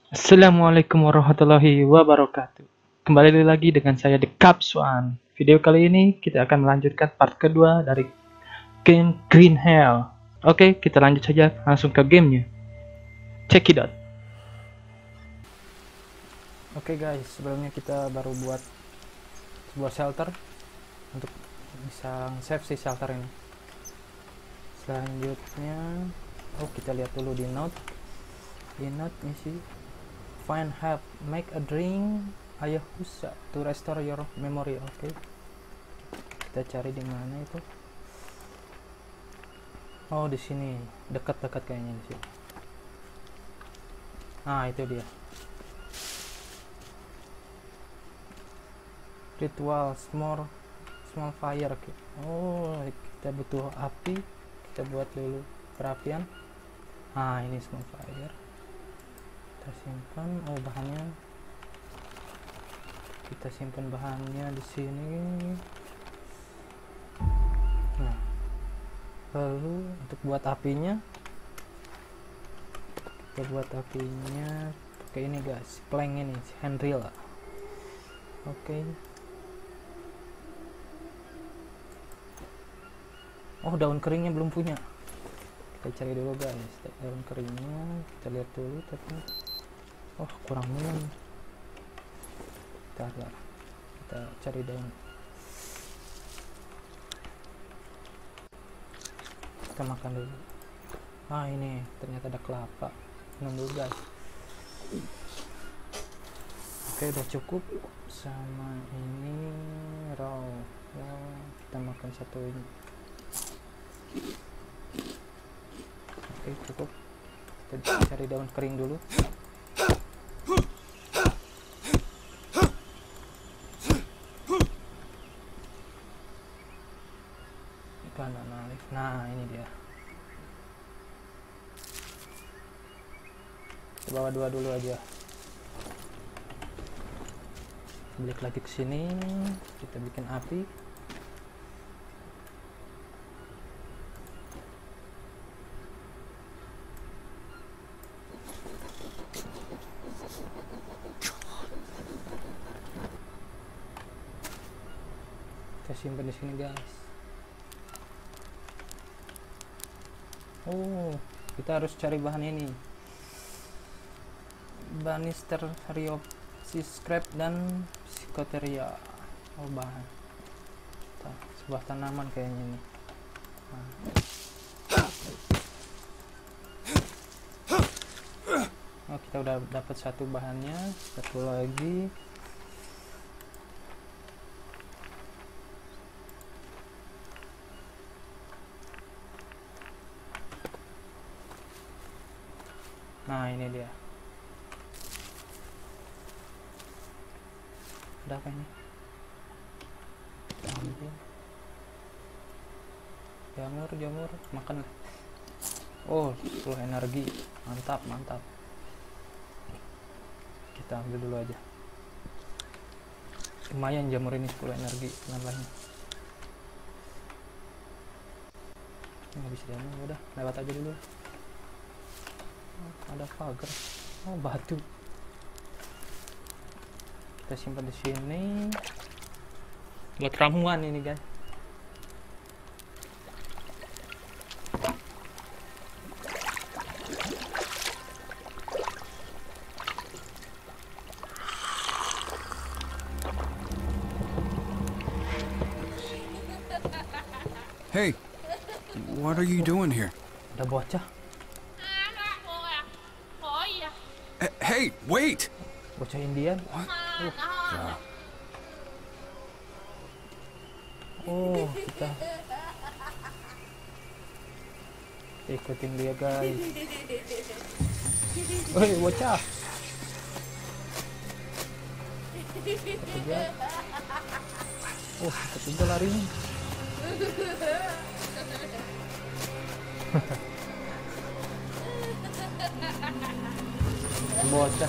Assalamualaikum warahmatullahi wabarakatuh. Kembali lagi dengan saya The Caps One. Video kali ini kita akan melanjutkan part kedua dari game Green Hell. Oke, kita lanjut saja langsung ke gamenya. Check it out. Oke guys, sebelumnya kita baru buat sebuah shelter untuk bisa save si shelter ini. Selanjutnya, kita lihat dulu di note. Di note misi find help, make a drink ayahuasca to restore your memory. Oke. Kita cari di mana itu. Oh, di sini. Dekat-dekat kayaknya di sini. Nah, itu dia. Ritual small fire. Oke. Oh, kita butuh api. Kita buat dulu perapian. Nah, ini small fire. Kita simpan bahannya. Kita simpan bahannya di sini. Nah, lalu untuk buat apinya, kita buat apinya pakai ini guys, plank ini, handrail. Oke. Oh, daun keringnya belum punya. Kita cari dulu guys, daun keringnya. Kita lihat dulu, tapi kurang minum. Kita cari daun. Kita makan dulu. Ini ternyata ada kelapa. Minum dulu guys. Oke, udah cukup. Sama ini raw. Kita makan satu ini. Oke, cukup. Kita cari daun kering dulu. Banana leaf. Nah, ini dia. Kita bawa dua dulu aja. Balik lagi ke sini. Kita bikin api. Kita simpan di sini guys. Kita harus cari bahan ini. Banister Ryopsis scrap dan Psychoteria. Bahan. Sebuah tanaman kayaknya ini. Kita udah dapat satu bahannya. Satu lagi. Nah, ini dia. Ada apa ini? Jamur, makan. 10 energi. Mantap. Kita ambil dulu aja. Lumayan jamur ini 10 energi nambahnya. Nggak bisa jamur, udah lewat aja dulu. Ada pagar. Batu. Kita simpan di sini. Buat ramuan ini guys. Hey, what are you doing here? Ada bocah. Hey, wait! Bocah Indian. What? Kita ikutin dia guys. Bocah. Ketiga larinya. Bocah.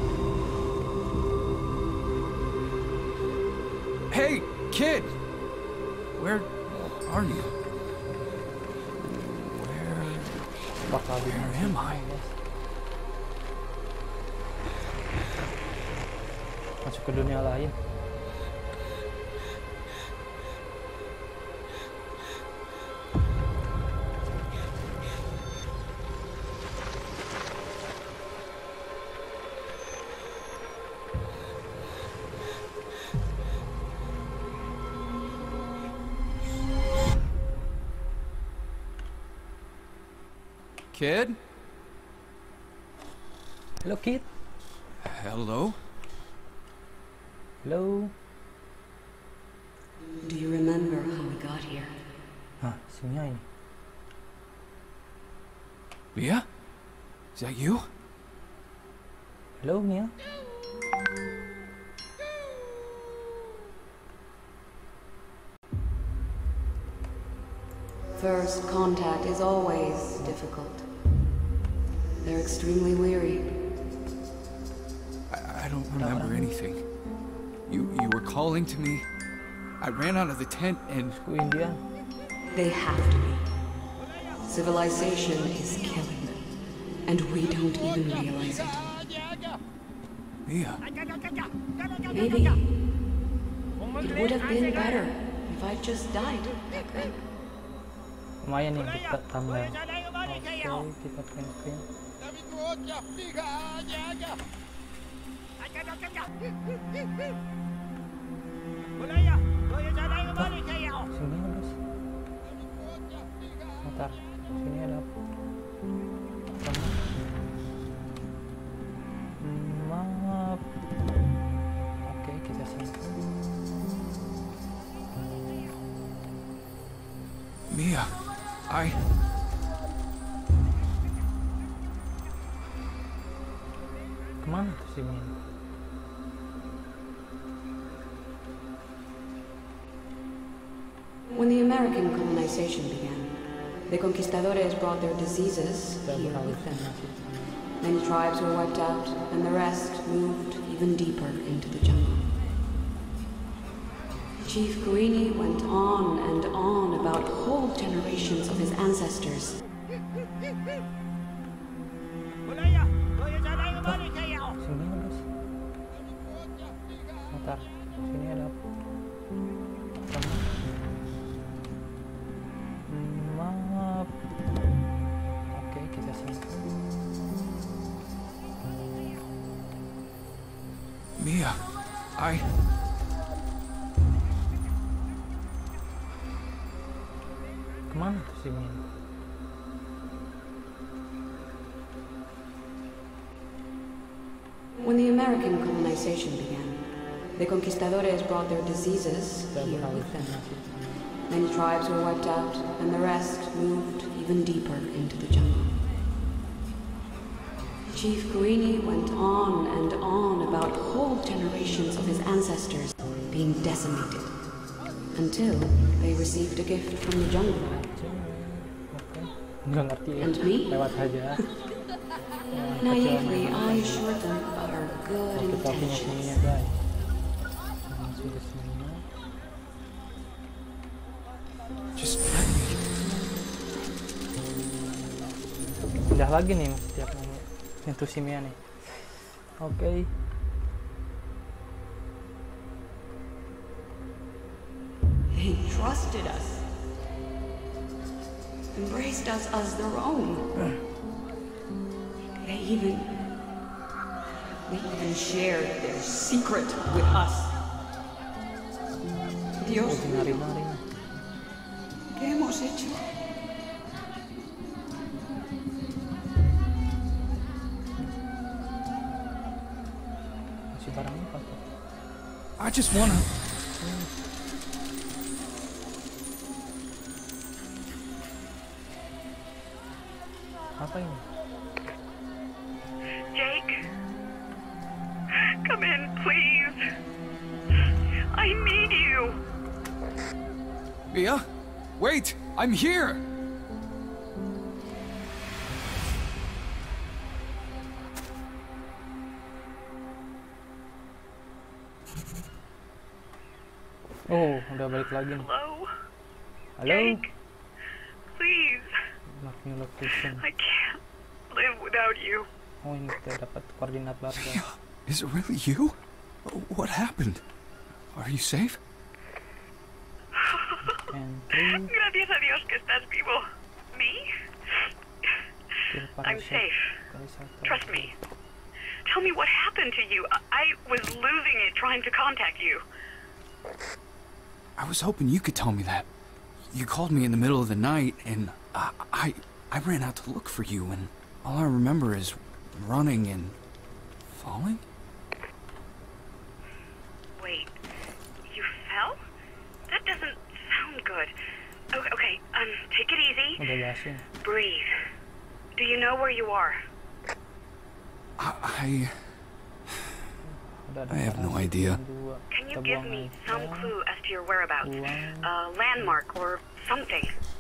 Hey, kid! Where are you? Where am I? Masuk ke dunia lain. Kid? Hello, kid. Hello? Hello. Do you remember how we got here? Hah, si Mia ini. Mia? Is that you? Hello, Mia. First contact is always difficult. They're extremely weary. I don't remember anything. You were calling to me. I ran out of the tent and... Ku Indian. They have to be. Civilization is killing them, and we don't even realize it. Mia, Maybe it would have been better if I just died back then. Lumayan nih kita thumbnail. Oke, kita print. Sini ya guys. Bentar, sini ada apa? Map. Oke, kita sini. Mia, Kemana tuh si Mia? When the American colonization began, the conquistadores brought their diseases here with them. Many tribes were wiped out, and the rest moved even deeper into the jungle. Chief Guini went on and on about whole generations of his ancestors. Sini ya guys. Bentar, sini ada apa? Map. Oke, kita sini. Mia, Kemana tuh si Mia? When the American colonization began, the conquistadores brought their diseases here with them. Many tribes were wiped out, and the rest moved even deeper into the jungle. Chief Guini went on and on about whole generations of his ancestors being decimated, until they received a gift from the jungle. Oke, nggak ngerti ya. And me? Lewat aja. Naively, I assured them about our good Kita punya intentions. sininya guys. Langsung ke sininya. just let me. Pindah lagi nih setiap nanya. Nyentuh si Mia nih. Oke. They trusted us, embraced us as their own. They even shared their secret with us. Dios Lagi mío, nari-nari. ¿qué hemos hecho? Masih barang apa tuh? I just wanna... Apa ini? Jake, come in, please. I need you. Mia? Wait! I'm here! Oh, udah balik lagi nih. Hello? Halo. Jake, please. Mark new location. I can't live without you. Oh, ini kita dapat koordinat baru. Mia, is it really you? What happened? Are you safe? And 3. Gracias a Dios que estás vivo. Me? Kill I'm parasite. safe. Trust me. Tell me what happened to you. I was losing it trying to contact you. I was hoping you could tell me that. You called me in the middle of the night, and I ran out to look for you, and all I remember is running and falling? Wait, you fell? That doesn't sound good. Okay, take it easy. Udah jelasin. Breathe. Do you know where you are? I Udah ada have no parasit idea. yang 2. Can you Kita give buang me aja. some clue as to your whereabouts? Buang. A landmark or something?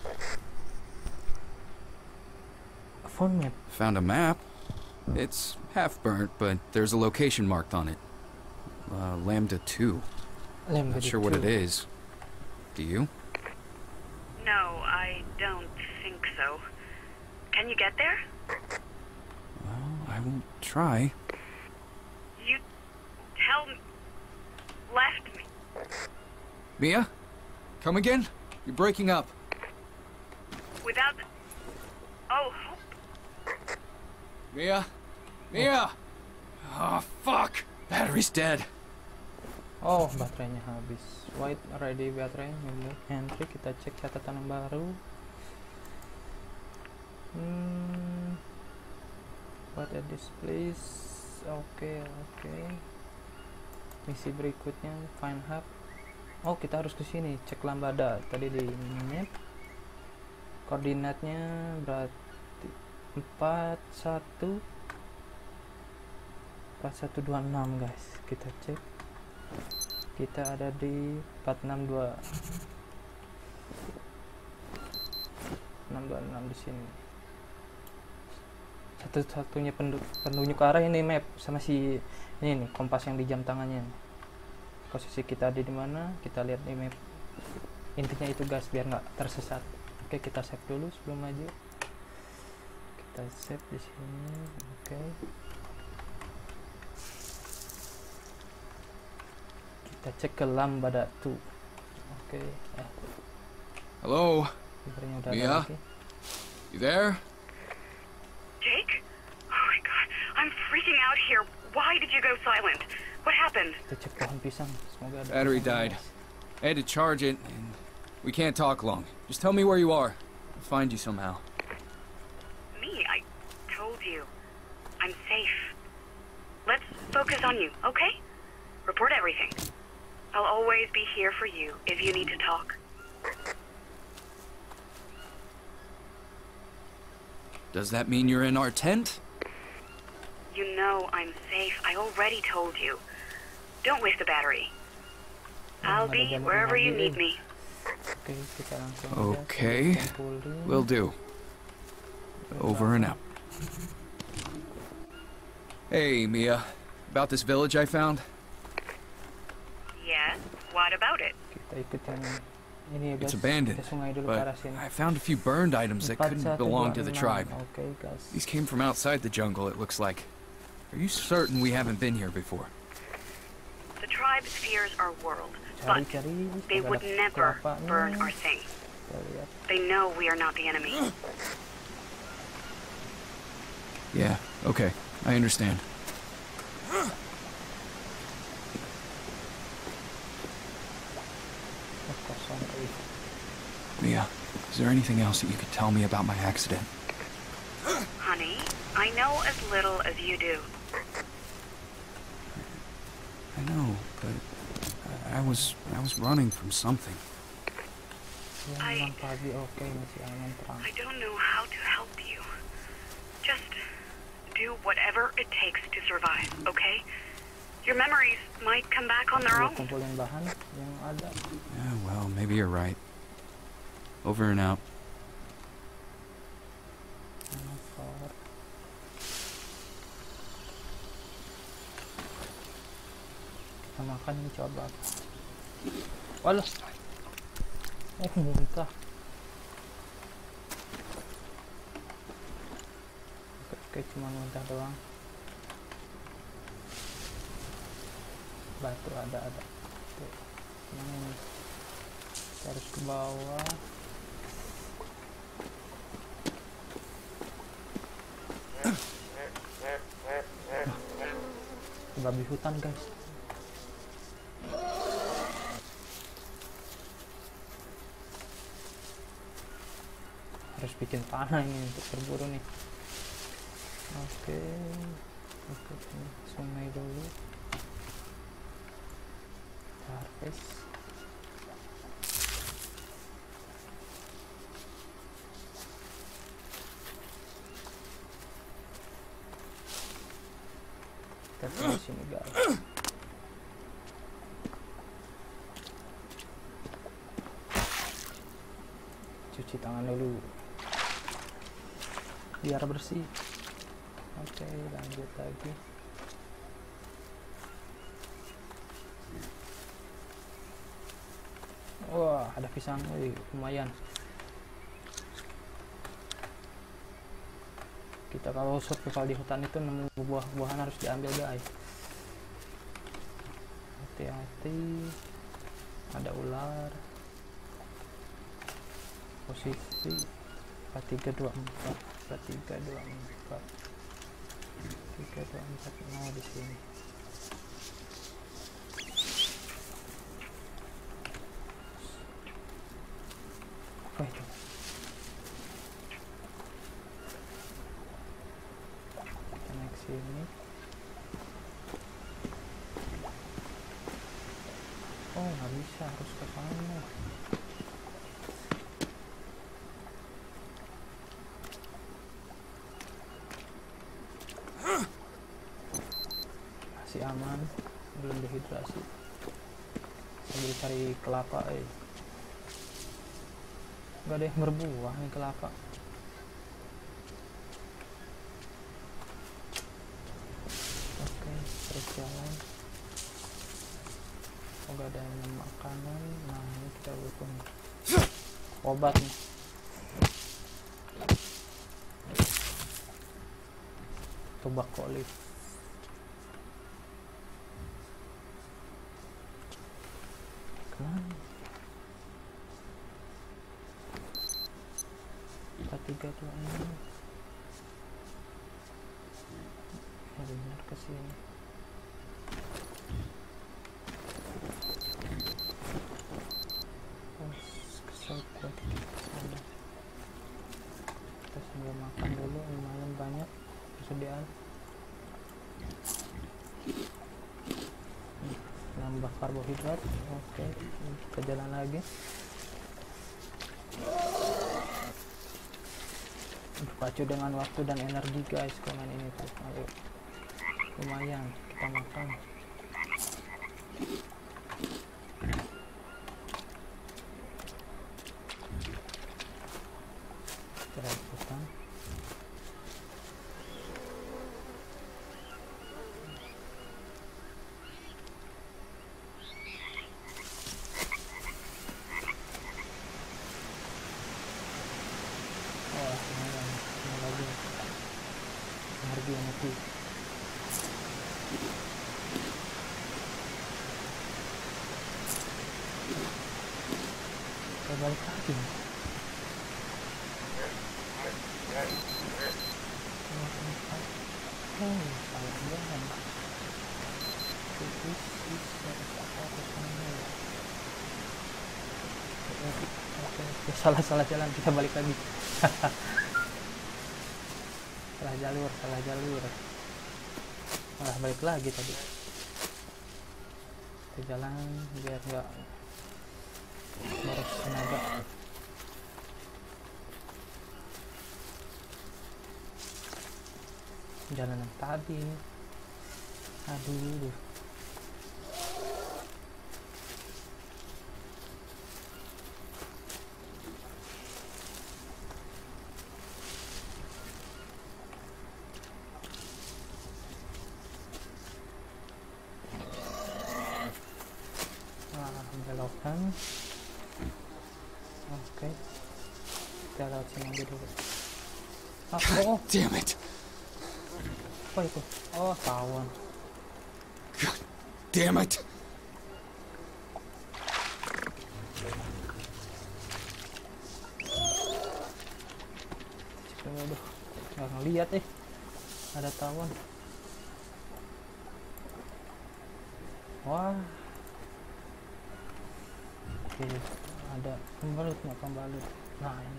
A phone map. found a map. It's half burnt, but there's a location marked on it. Lambda 2. Lambda Not sure what it 2. is. Do you? No, I don't think so. Can you get there? Well, I will try. You left me. Mia? Come again? You're breaking up. Without... Oh, Mia? Mia! Oh, fuck! Battery's dead. Oh, baterainya habis. White ready baterai, remove entry. Kita cek catatan yang baru. What are this place? Oke. Misi berikutnya find hub. Oh, kita harus ke sini cek lambada. Tadi di map koordinatnya berarti 4126 guys. Kita cek. Kita ada di 626 di sini. Satu-satunya penunjuk arah ini map sama si ini nih kompas yang di jam tangannya. Posisi kita ada di mana? Kita lihat di map. Intinya itu guys, biar nggak tersesat. Oke, kita save dulu sebelum maju. Kita save di sini. Oke. Kita cek ke lambada 2. Oke. Hello? Ibaratnya udah ada Mia? lagi. You there? Jake? Oh my god, I'm freaking out here. Why did you go silent? What happened? Kita cek pohon pisang. Semoga ada Battery pisang, died. guys. I had to charge it, and we can't talk long. Just tell me where you are. I'll find you somehow. Me? I told you. I'm safe. Let's focus on you, okay? Report everything. I'll always be here for you if you need to talk. Does that mean you're in our tent? You know I'm safe. I already told you. Don't waste the battery. I'll be wherever you need me. Oke, kita langsung aja. Okay. Kita kumpulin. Will do. Over and out. Hey, Mia. About this village I found? Yes? What about it? Kita ikut yang ini ya guys. It's abandoned, Kita sungai dulu ke arah but sini. I found a few burned items that couldn't belong to the 4126. tribe. Oke guys. These came from outside the jungle, it looks like. Are you certain we haven't been here before? The tribe fears our world, but Cari-cari. they Kita would dapat never kelapanya. burn our things. Kita lihat. They know we are not the enemy. Yeah, okay. I understand. Oh, kosong kali. Mia, is there anything else that you could tell me about my accident? Honey, I know as little as you do. I know, but I was running from something. Yang I- malam pagi oke, masih aman terang. I don't know how to help you. Just do whatever it takes to survive, okay? Your memories might come back on their Kita own. kumpulin bahan yang ada. Yeah, well, maybe you're right. Over and out. Power. Kita makan nih, coba. Walah. Muntah. Oke, cuma muntah doang. Batu ada. Tuh, mana ini? Kita harus ke bawah. Babi hutan, guys. Harus bikin panah ini untuk berburu nih. Oke, sungai dulu. Harvest. Kita ke sini, guys. Cuci tangan dulu biar bersih. Oke, lanjut lagi. Wah, ada pisang. Wih, lumayan. Kita kalau survival di hutan itu nemu buah-buahan harus diambil, guys. Hati-hati, ada ular. Posisi 4324 mau di sini. Oke, coba. Kita naik sini. Oh, nggak bisa, harus ke sana. Masih aman, belum dehidrasi. Sambil cari kelapa. Nggak ada yang berbuah nih kelapa. Oke, terus jalan. Nggak ada makanan. Nah, ini kita butuh obat nih. Tobacco leaf. Kemana? 4326. Benar ke sini. Kesel buat sana. Kita sambil makan dulu, lumayan banyak persediaan. Nambah karbohidrat. Oke, kita jalan lagi. Berpacu dengan waktu dan energi, guys. Komen ini tuh. Ayo, lumayan kita makan. Hutan. Energi. Kita balik lagi. Salah banget. Salah jalan, kita balik lagi. salah jalur malah balik lagi tadi. Kita jalan biar nggak boros tenaga. Jalan yang tadi ini, aduh. Belokan. Oke, kita lewat sini dulu. God damn it! Apa itu? Oh, tawon. God damn it! Aduh, nggak ngeliat ada tawon. Wah, oke, ada pembalut nggak pembalut? Nah ini.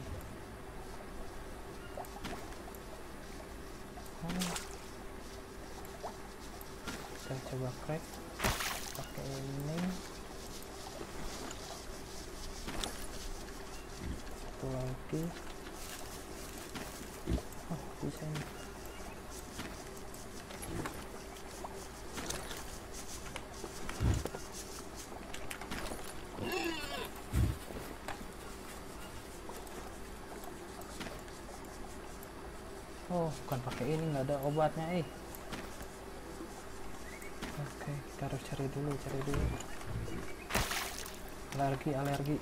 Kita coba crack pakai ini. Satu lagi. Oh, bisa ini. Oh, bukan pakai ini, nggak ada obatnya Oke, kita harus cari dulu. Alergi.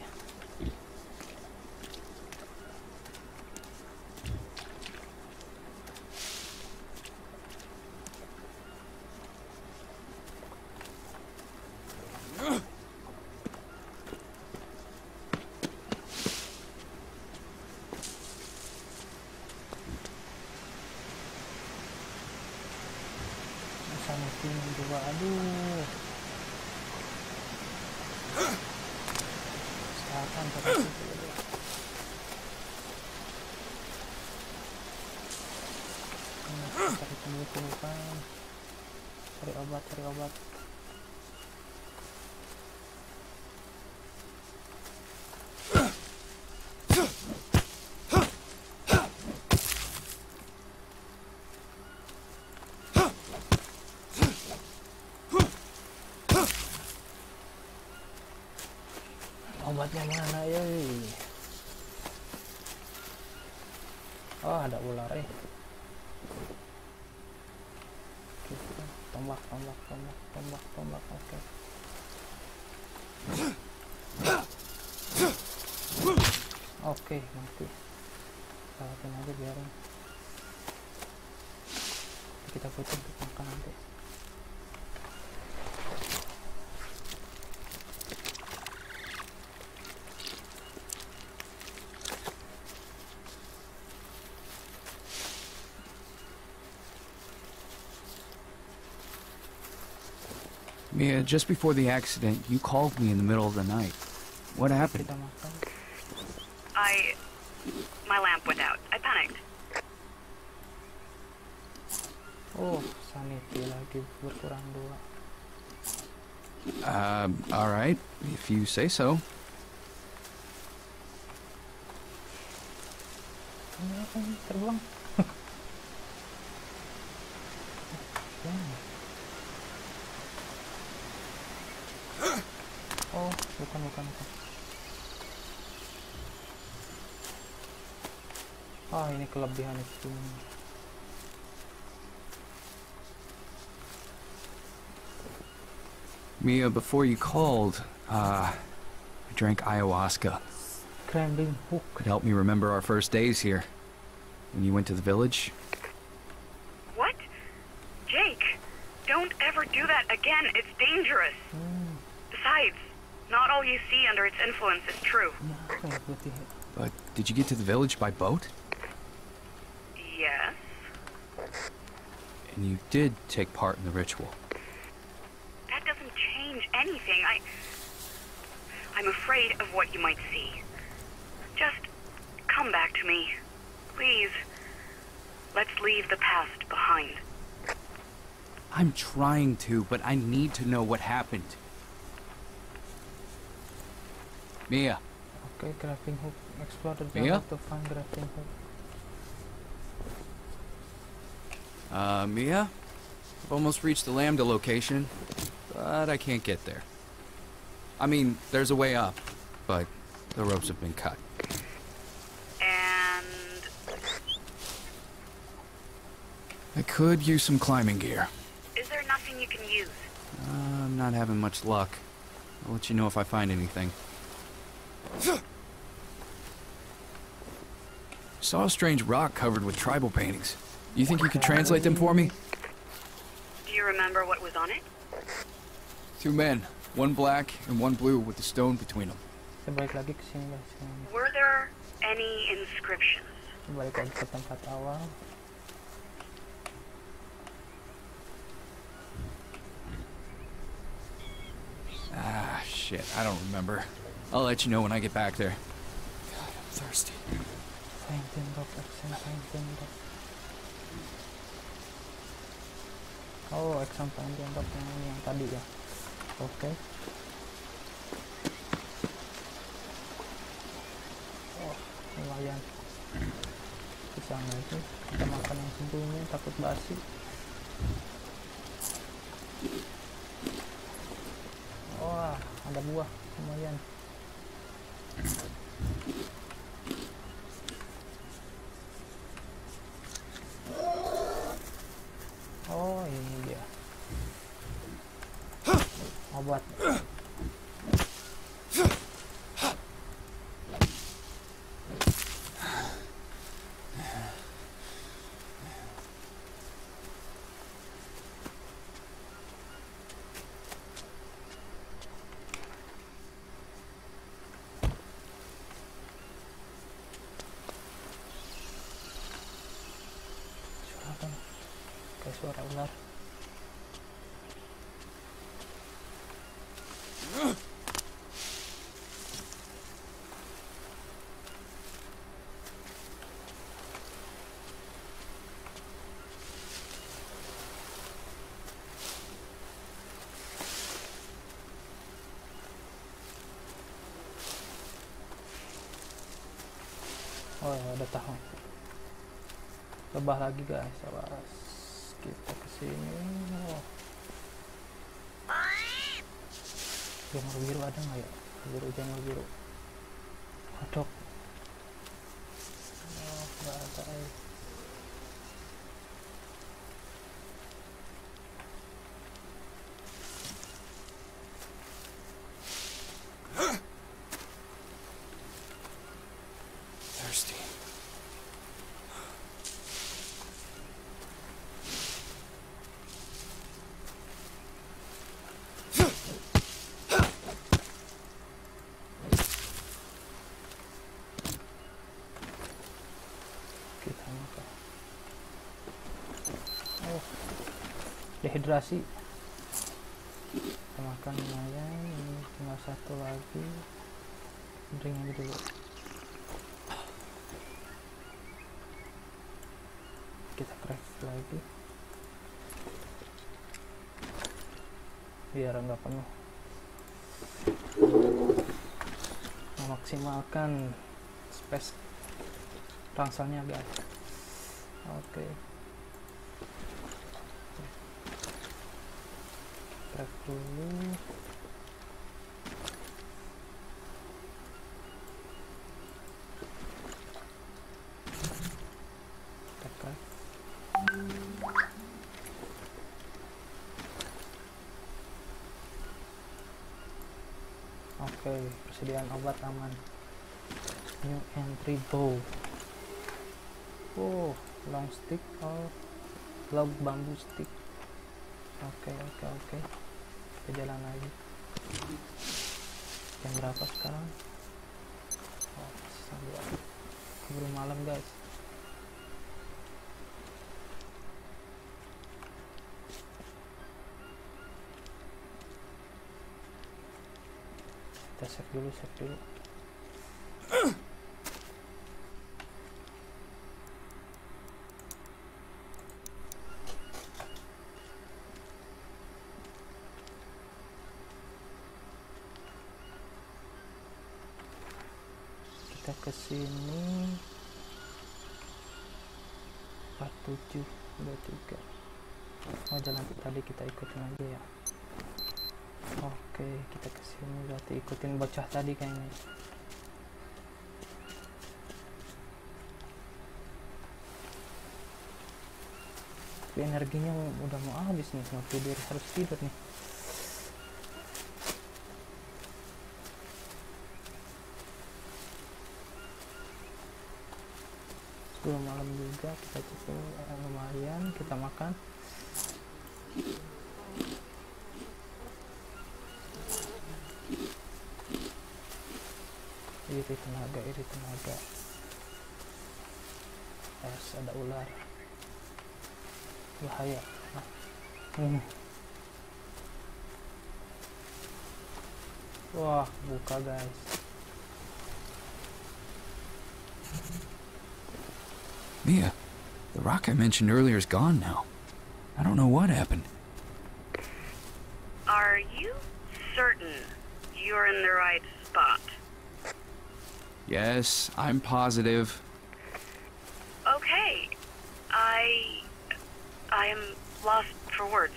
Sama tim juga, aduh. Kesehatan terus itu. Cari penyembuhan. Cari obat. Obatnya mana ya? Oh, ada ular Kita tombak. Oke. Oke, mati. Lewatin aja biarin. Kita putus untuk makan nanti. Mia, just before the accident, you called me in the middle of the night. What happened? Kita makan. My lamp went out. I panicked. Oh, sanity lagi berkurang 2. Alright, if you say so. Ini apa ini? Terbang. Oh, bukan. Ah, ini kelebihan itu. Mia, before you called, I drank ayahuasca. Scrambling hook. Could help me remember our first days here. When you went to the village. What? Jake, don't ever do that again. It's dangerous. Besides, not all you see under its influence is true. But did you get to the village by boat? Yes. And you did take part in the ritual. That doesn't change anything. I'm afraid of what you might see. Just come back to me. Please. Let's leave the past behind. I'm trying to, but I need to know what happened. Mia. Okay, grappling hook. Explore the Mia? jungle to find grappling hook. Mia? I've almost reached the Lambda location, but I can't get there. I mean, there's a way up, but the ropes have been cut. And... I could use some climbing gear. is there nothing you can use? I'm not having much luck. I'll let you know if I find anything. Saw a strange rock covered with tribal paintings. You think you could translate them for me? you remember what was on it? 2 men, one black and one blue with a stone between them. Saya balik lagi ke sini guys. Were there any inscriptions? Balik lagi ke tempat awal. Ah, shit, I don't remember. I'll let you know when I get back there. God, I'm thirsty. Fountain Rock, Fountain Rock. Oh, Exxon Fountain Rock yang tadi ya. Oke. Oh, lumayan. Bisa aja. Kita makan yang sebelumnya, takut basi. Wah, ada buah, lumayan. Oh, ini dia. Obat. Suara apa? Kayak suara ular. Oh, ada tahun. Lebah lagi guys, awas. Kita kesini. Oh. Jamur biru ada nggak ya? Jamur biru. Kodok. Oh, nggak ada. Thirsty. Kita makan. Oh, dehidrasi. Kita makan lumayan. Ini cuma satu lagi. Drink aja dulu. Kita craft lagi biar nggak penuh, memaksimalkan space rangsalnya guys. Oke. Craft dulu. Oke, persediaan obat aman. New entry bow. Oh, long stick or long bamboo stick. Oke. Kita jalan lagi. Jam berapa sekarang? Oh, keburu malam guys. Kita save dulu. Kita kesini 4723. Oh, jalan tadi kita ikutin aja ya. Oke, kita kesini berarti ikutin bocah tadi kayaknya. Tapi energinya udah mau habis nih, mau tidur, harus tidur nih. Sebelum malam juga kita cukup lumayan, kita makan. iri tenaga. Ada ular, bahaya. Wah, buka guys. Mia, the rock I mentioned earlier is gone now. I don't know what happened. Are you certain you're in the right spot? Yes, I'm positive. Okay. I am lost for words.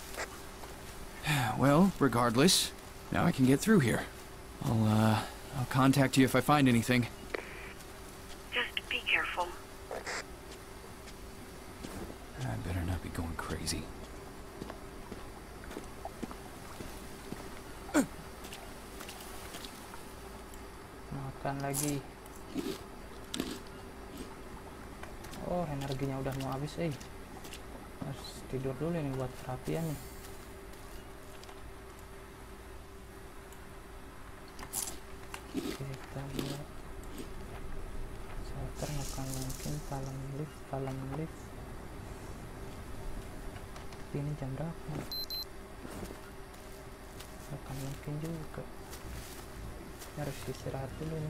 Well, regardless, now I can get through here. I'll contact you if I find anything. Just be careful. I better not be going crazy. Makan lagi. Oh, energinya udah mau habis, harus tidur dulu nih buat perapian nih. Kita buat shelter, makan mungkin, palang lift. Ini jam berapa? Makan mungkin juga. Harus istirahat dulu nih.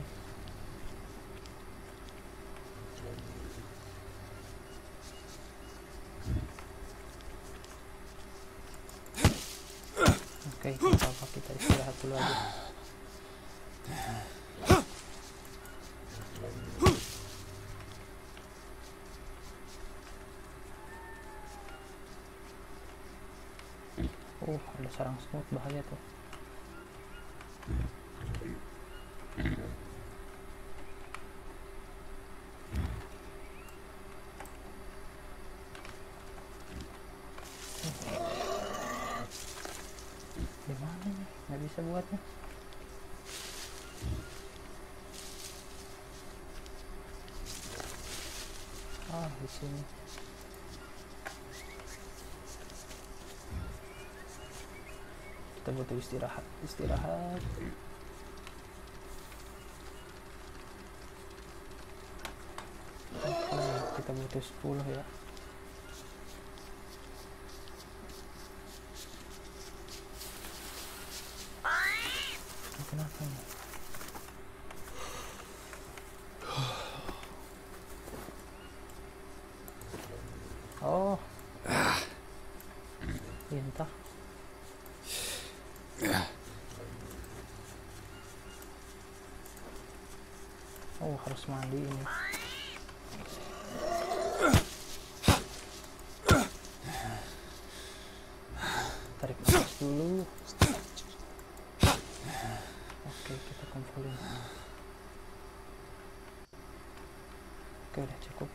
Oke, kita istirahat dulu aja. Ada sarang semut, bahaya tuh. Gimana nih? Nggak bisa buatnya. Di sini. Kita butuh istirahat. Oke, kita butuh 10 ya. Kenapa nih? Oh, entah. Oh, harus mandi ini. Tarik nafas dulu. Oke, kita kumpulin. Oke, udah cukup.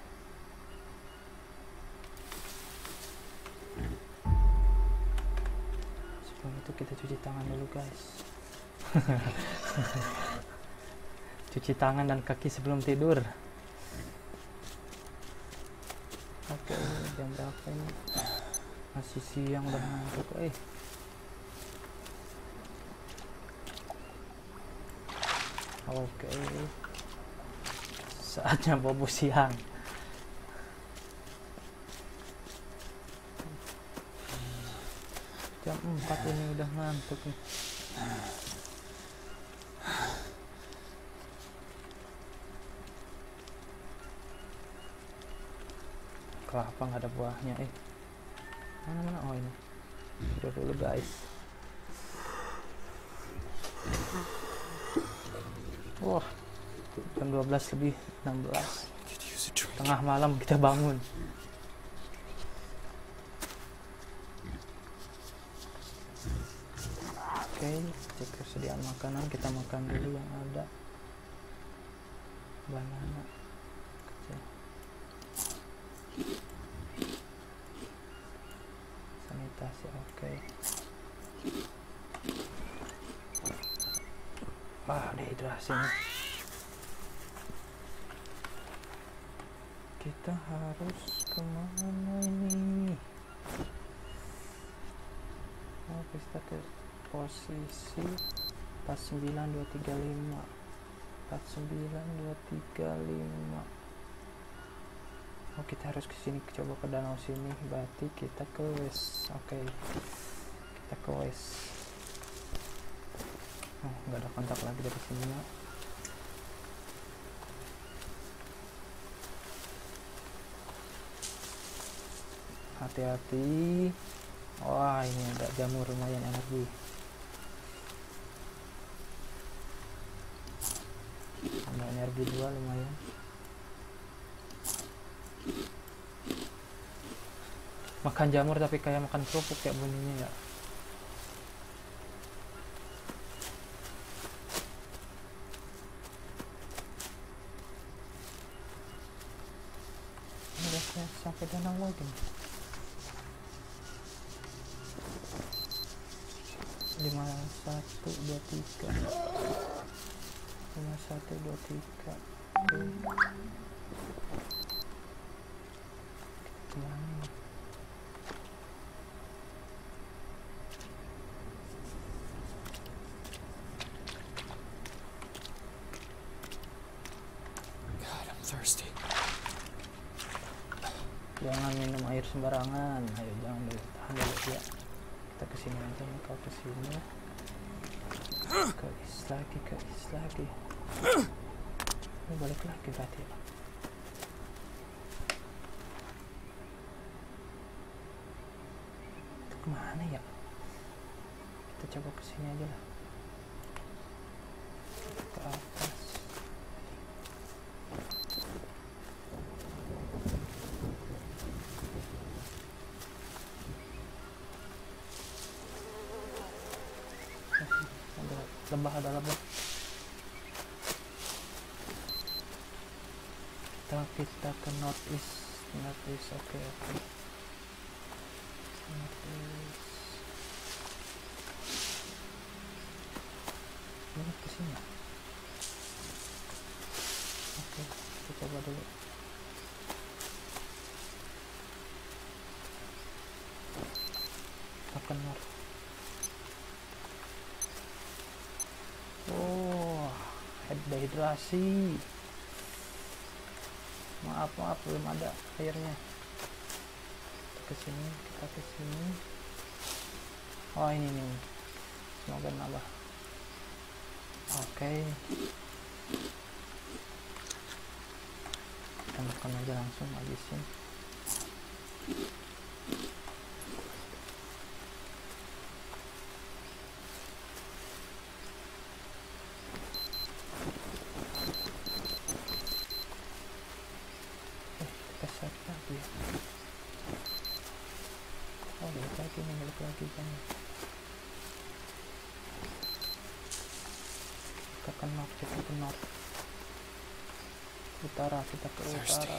Sebelum itu kita cuci tangan dulu guys. Cuci tangan dan kaki sebelum tidur. Oke, jam berapa ini? Masih siang, udah ngantuk. Oke, saatnya bobo siang. Jam 4 ini udah ngantuk nih. Kelapa nggak ada buahnya. Mana? Oh, ini. Tidur dulu guys. Wah, jam 12 lebih 16. Tengah malam kita bangun. Oke, cek persediaan makanan. Kita makan dulu yang ada. Banana. Sanitasi, oke. Dehidrasi nih. Kita harus kemana ini? Kita ke posisi 49235. 4923 5. Oh, kita harus ke sini, coba ke danau sini, berarti kita ke west. Oke, kita ke west. Oh, nggak ada kontak lagi dari sini ya. Hati-hati. Wah, ini ada jamur, lumayan energi. Ada energi 2, lumayan. Makan jamur tapi kayak makan kerupuk kayak bunyinya ya. Udah sampai danau lagi. 5123 5123. Oke. Kemana ini? God, I'm thirsty. Jangan minum air sembarangan. Ayo, jangan dulu, tahan dulu ya. Kita kesini aja nih, kau kesini. Ke is lagi. Ini balik lagi berarti ya. Itu kemana ya? Kita coba kesini aja lah. Ke atas. Ada lebah. Kita ke northeast. Oke. Northeast. Ini ke sini. Oke, kita coba dulu. Kita ke north. Oh, dehidrasi. Maaf, belum ada airnya. Kita ke sini. Oh, ini nih. Semoga nambah. Oke. Kita makan aja langsung, habisin. Lagi kan kita ke north, utara, kita ke utara.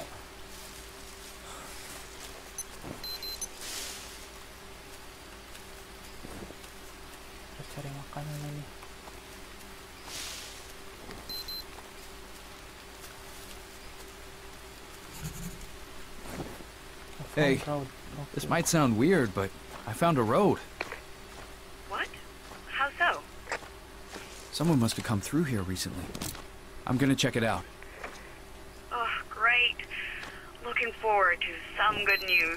Kita cari makanan ini. Hey, this might sound weird, but I found a road. What? How so? Someone must have come through here recently. I'm gonna check it out. Oh, great. Looking forward to some good news.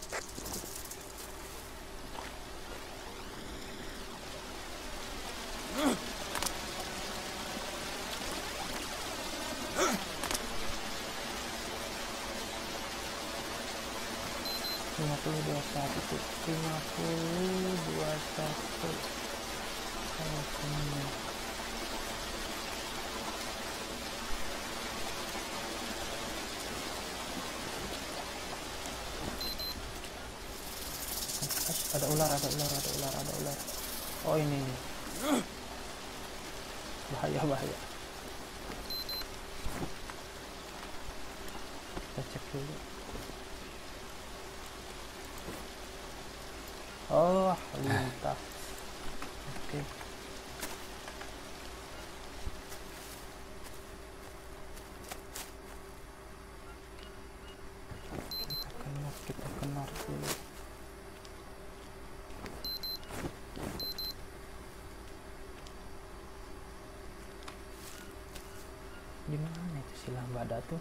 Ada ular. Oh, ini nih. Bahaya. Kita cek dulu. Oh, lintas. Oke. Kita kenal dulu. Di mana itu si Lambada tuh?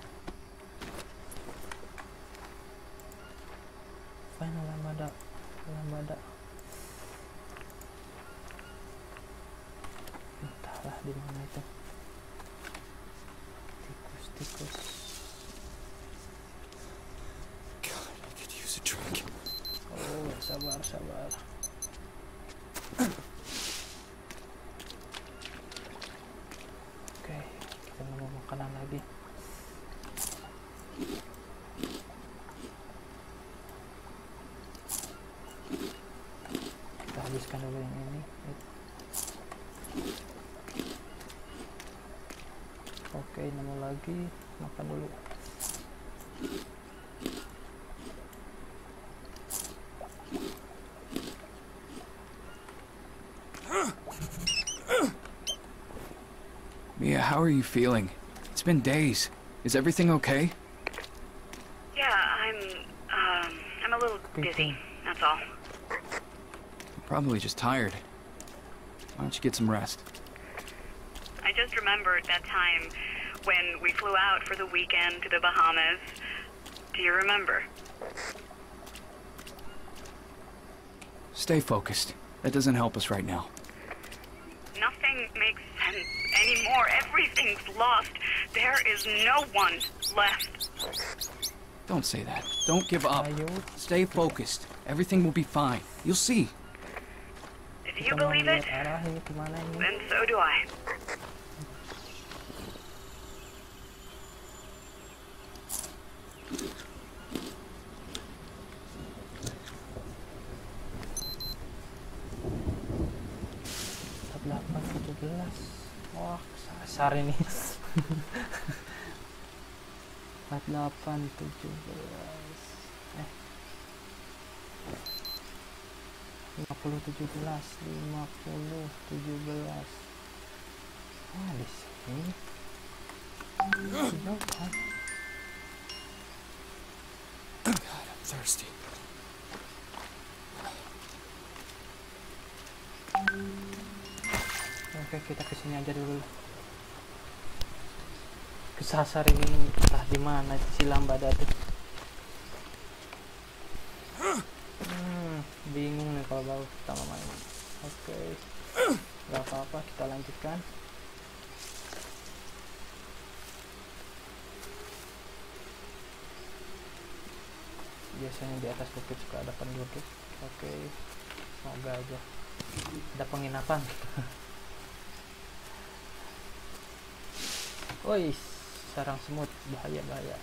Mana Lambada? Lambada. Entahlah di mana itu. Tikus. God, I could use a drink. Oh, sabar. Oke, kita nemu makanan lagi. Kita habiskan dulu yang ini. Oke, nemu lagi, makan dulu. Mia, how are you feeling? It's been days. Is everything okay? Yeah, I'm a little dizzy, that's all. You're probably just tired. Why don't you get some rest? I just remembered that time when we flew out for the weekend to the Bahamas. Do you remember? Stay focused. That doesn't help us right now. Nothing makes sense anymore. Everything's lost. There is no one left. Don't say that. Don't give up. Ayo, Stay focused. Everything will be fine. You'll see. If kita you mau believe lihat it, arah ini kemana ini. then so do I. Delapan 17. Wah, kesasar ini. 48 17. 50 17. 50 17. Ah, di sini. Jauh kan? God, I'm thirsty. Oke, kita kesini aja dulu. Kesasar ini entah di mana si Lambada tuh. Bingung nih kalau baru pertama main. Oke, gak apa-apa, kita lanjutkan. Biasanya di atas bukit suka ada penduduk. Oke, semoga aja ada penginapan. Woi, sarang semut, bahaya.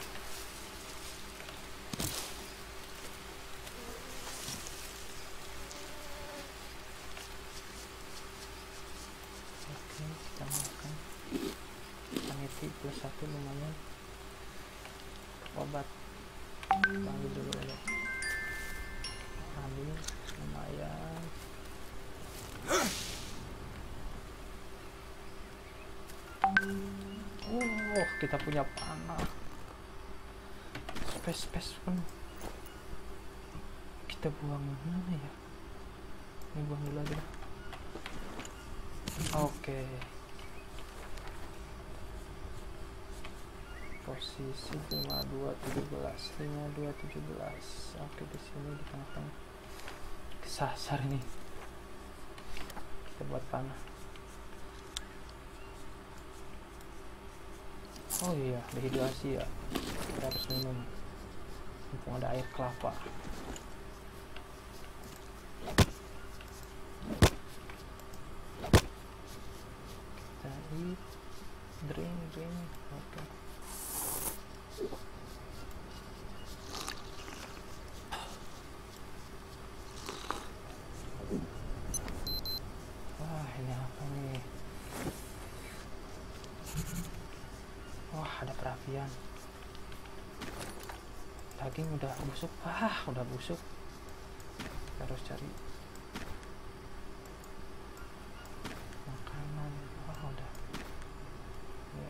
Oke, kita makan. Sanity plus 1 lumayan. Obat. Ambil dulu ya. Ambil, lumayan. Oh, kita punya panah. Space penuh. Kita buang mana ya? Ini buang dulu aja. Oke. Posisi 52 17. 52 17. Oke, di sini di tengah-tengah. Kesasar ini. Kita buat panah. Oh iya, dehidrasi ya. Kita harus minum. Mumpung ada air kelapa. Kita eat, drink. Oke. Wah, ini apa nih? Wah, ada perapian. Daging udah busuk. Udah busuk. Kita harus cari makanan. Udah. Ya.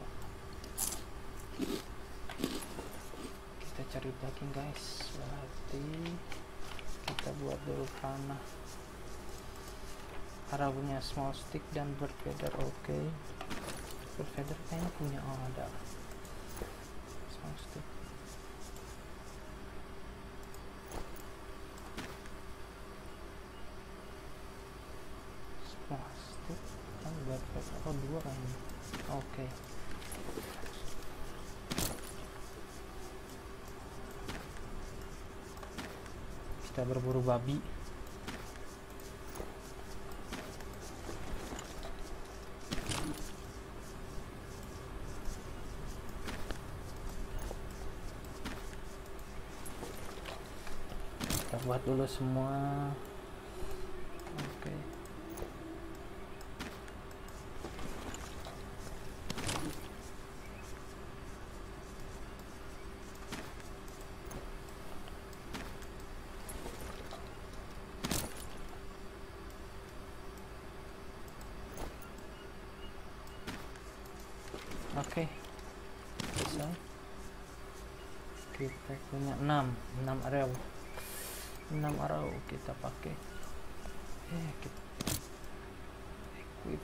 Kita cari daging, guys. Berarti kita buat dulu panah. Arah punya small stick dan bird feather. Oke. Bird feather kayaknya punya, oh ada sound stick. Plastik kan baterai, oh 2 kan. Oke. Kita berburu babi. Kita buat dulu semua. Oke. Oke, bisa. Kita punya 6 arrow. 6 arrow kita pakai. Kita equip.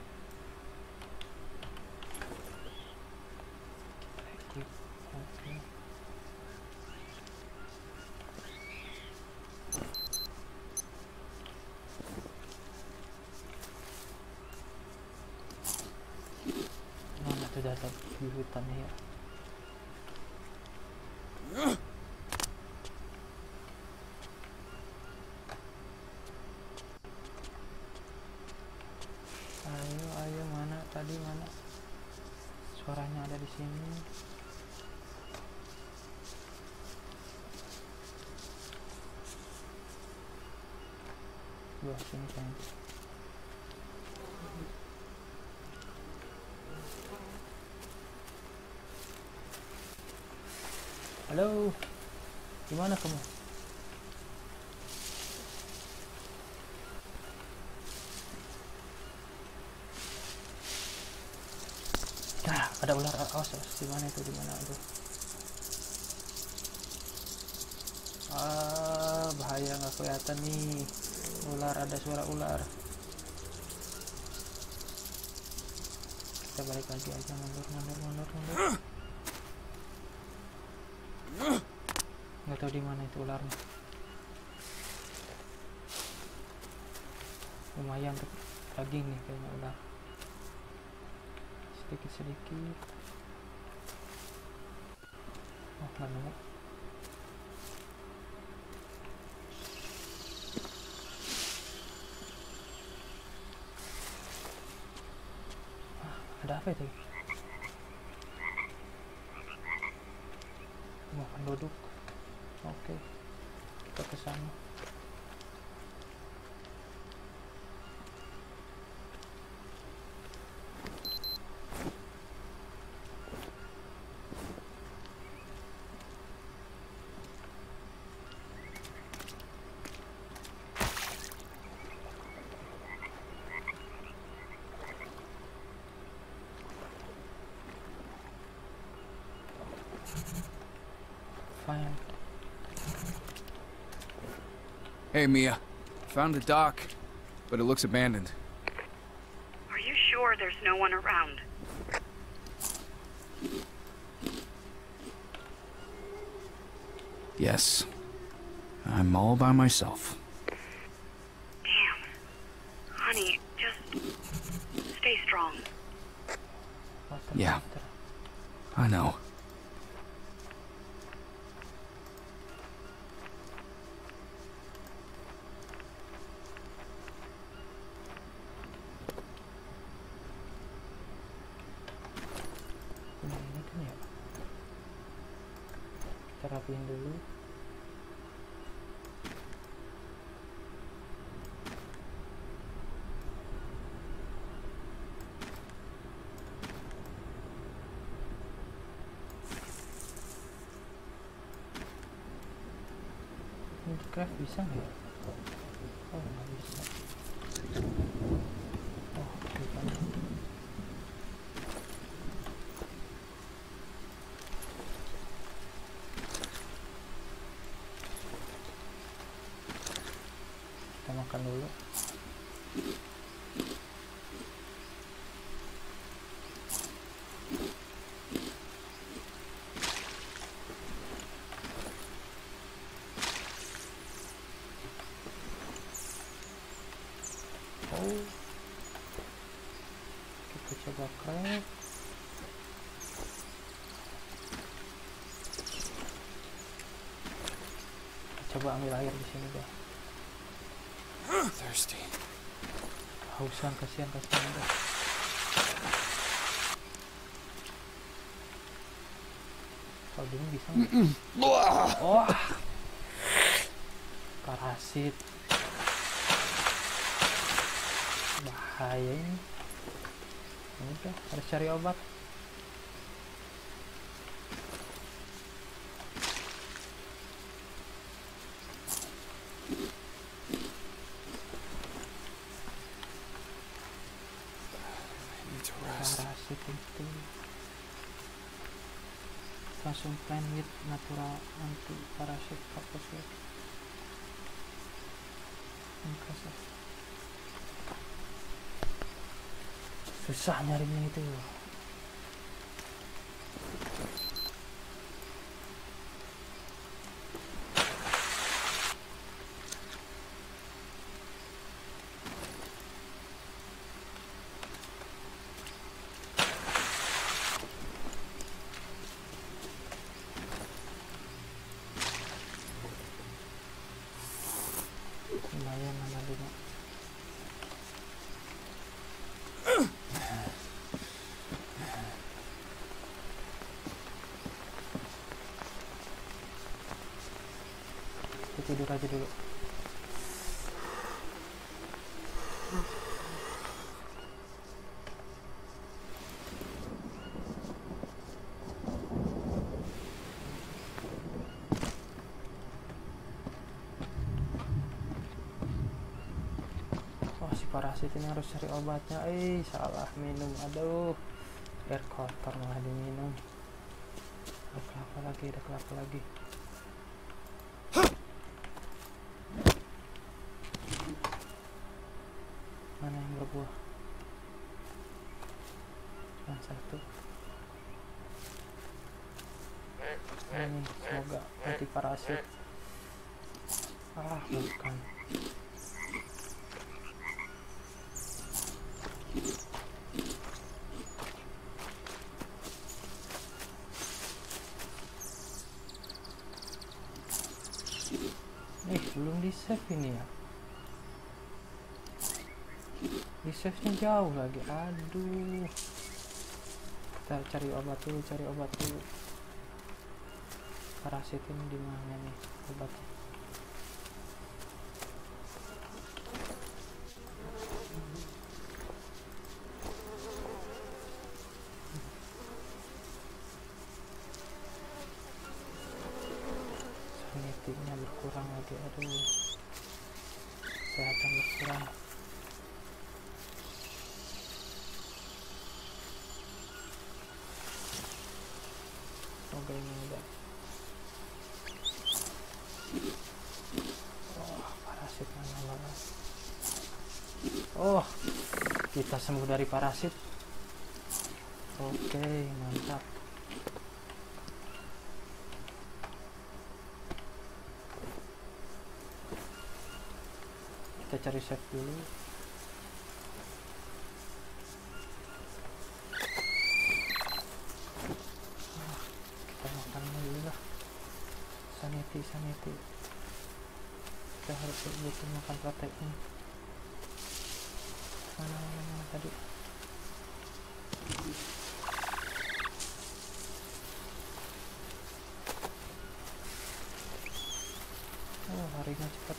Oke. Mana tuh data di hutannya ya? Ayo, mana tadi, mana suaranya ada di sini. Wah, sini kan. Halo, gimana kamu? Nah, ada ular. Awas, di mana itu? Di mana itu? Bahaya, nggak kelihatan nih. Ular, ada suara ular. Kita balik lagi aja, mundur. Nggak tahu di mana itu ularnya. Lumayan untuk daging nih kayaknya ular. Sedikit. Oh, nggak nemu. Ada apa itu? Mau penduduk. Oke, kita ke sana. Fine. Hey, Mia. Found the dock, but it looks abandoned. Are you sure there's no one around? Yes. I'm all by myself. Damn. Honey, just stay strong. Yeah. I know. Ini kan ya. Kita rapiin dulu. Ini di craft bisa nggak ya? Oh, nggak bisa. Oh, bukan. Kita makan dulu. coba ambil air di sini guys. Thirsty. Hausan, kasihan guys. Kalau dingin bisa nggak? Oh, parasit. Bahaya ini. Udah, harus cari obat. Parasit itu langsung plan with natural anti parasit fokus ya. Susah nyarinya itu. Lumayan nama dulu. Tidur aja dulu. Wah, si parasit ini harus cari obatnya. Salah minum. Aduh, air kotor malah diminum. Ada kelapa lagi. Mana yang berbuah? Cuma satu. Ini semoga anti parasit. Bukan. Belum di save ini ya. Di save nya jauh lagi. Aduh, kita cari obat dulu. Parasit ini di mana nih obatnya? Sanitiknya berkurang lagi. Aduh, kesehatan berkurang. Semoga ini udah. Parasit mana? Kita sembuh dari parasit. Oke, mantap. Kita cari save dulu. Kita makan dulu lah. Sanity. Kita harus butuh makan protein. Mana tadi? Harinya cepat.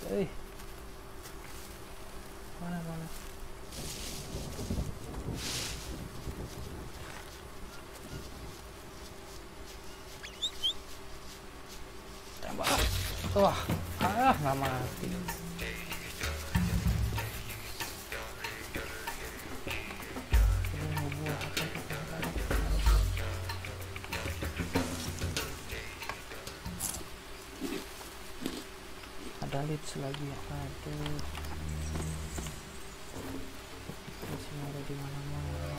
Mana? Tembak. Nggak mati. Ada leads lagi ya. Aduh, masih ada di mana-mana.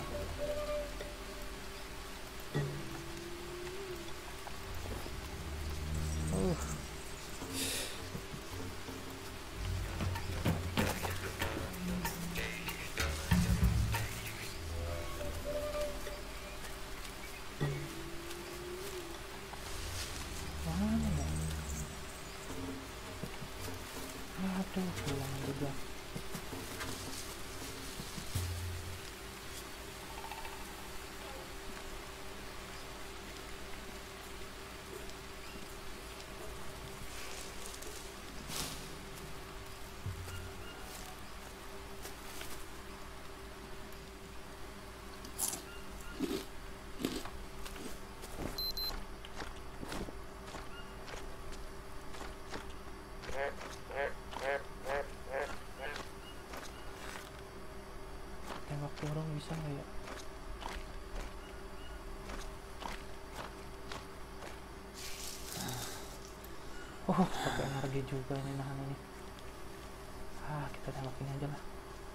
pakai energi juga ini nahan ini. Kita tembakin aja lah.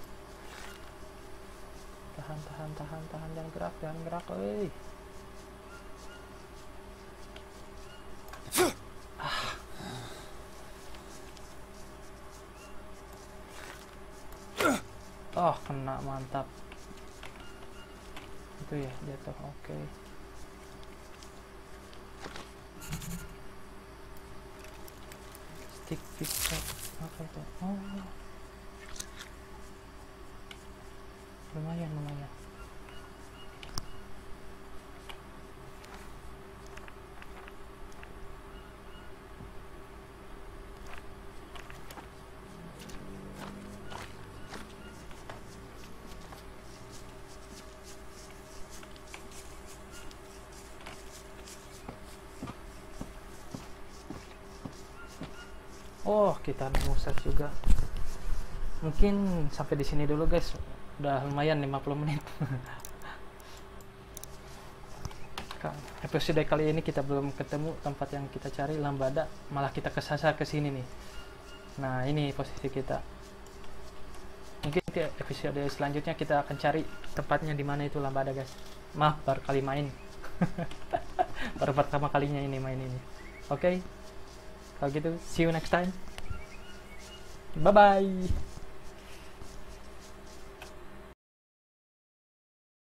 Tahan, jangan gerak, oi. Kena, mantap. Itu ya, jatuh. Oke. Stick pistol. Apa itu? Lumayan. Kita ngusat juga. Mungkin sampai di sini dulu guys. Udah lumayan 50 menit. Episode kali ini kita belum ketemu tempat yang kita cari, Lambada, malah kita kesasar ke sini nih. Nah, ini posisi kita. Mungkin di episode selanjutnya kita akan cari tempatnya di mana itu Lambada guys. Maaf, baru kali main. Baru pertama kalinya ini main ini. Oke. Kalau gitu, see you next time. Bye bye.